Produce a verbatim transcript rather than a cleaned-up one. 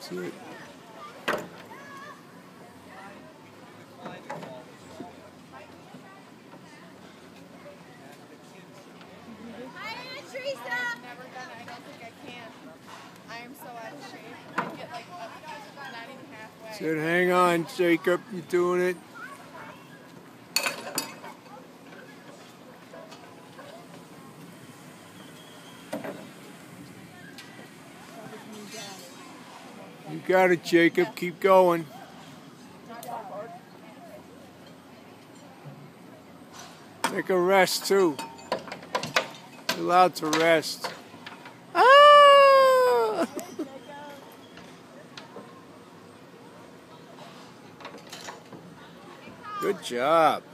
That's it. Said, hang on, Jacob, you doing it? You got it, Jacob. Keep going. Take a rest, too. You're allowed to rest. Ah! Good job.